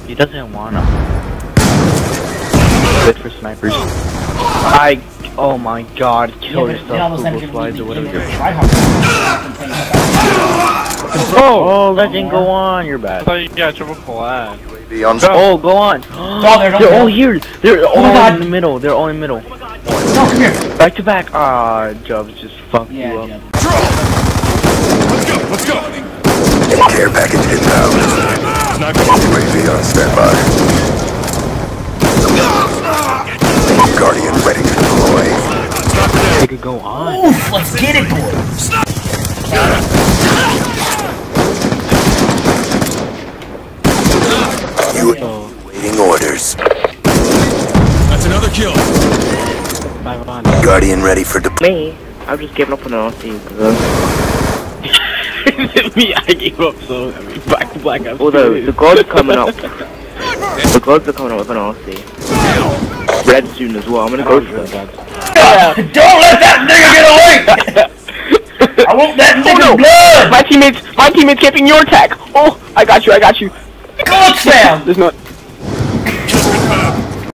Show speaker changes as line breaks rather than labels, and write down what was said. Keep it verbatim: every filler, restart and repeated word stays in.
He doesn't wanna. Good for snipers. I. Oh my god, kill
yeah,
yourself, Google Slides or whatever.
Oh!
Oh, legend, go on, you're bad.
I thought you got triple collab.
Oh, go on.
Oh, they're,
they're all here. They're all
oh
in the middle. They're all in the middle.
No, come here.
Back to back. Ah, Jubs just fucked
yeah,
you up.
Yeah.
Let's go, let's go!
Care package inbound. U A V on standby. Guardian ready to deploy.
They could go on.
Oof, let's get it, boys.
You waiting orders.
That's another kill.
Bye bye.
Guardian ready for deploy.
Me? I've just given up on L C.
Me, I gave up, so I mean, back to black.
Although the gods are coming up, the gods are coming up with an R C. Red soon as well. I'm gonna go for them.
Yeah. Don't let that nigga get away! I want that nigga's
Oh, no.
blood!
My teammates, my teammates camping your attack. Oh, I got you, I got you.
God, Sam!
There's not.